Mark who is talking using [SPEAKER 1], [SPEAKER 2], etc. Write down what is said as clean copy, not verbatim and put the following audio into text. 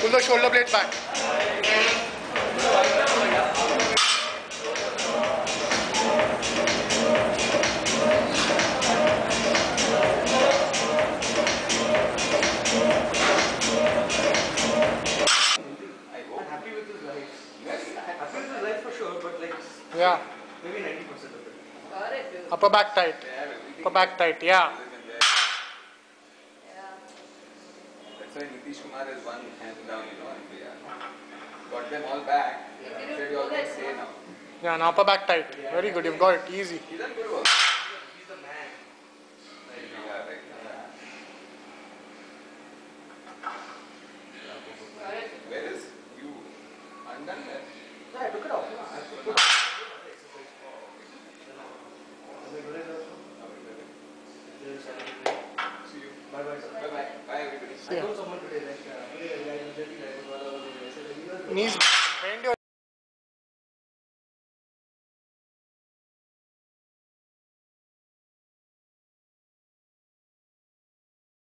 [SPEAKER 1] Pull the shoulder blade back. Yeah.
[SPEAKER 2] Maybe 90% of it.
[SPEAKER 1] Upper back tight. Upper back tight. Yeah.
[SPEAKER 3] That's why Nitish Kumar has one hand down, got them all back. Said you all can stay now.
[SPEAKER 1] Yeah, and upper back tight. Very good. You've got it. Easy.
[SPEAKER 3] He's done good work.
[SPEAKER 2] He's the man.
[SPEAKER 3] Yeah, right. Where is you undone that?
[SPEAKER 2] Yeah, I took it off. I took it off.
[SPEAKER 3] See you.
[SPEAKER 2] Bye bye, sir.
[SPEAKER 3] Bye bye. Bye everybody.
[SPEAKER 2] I told someone today, like,
[SPEAKER 1] Knees.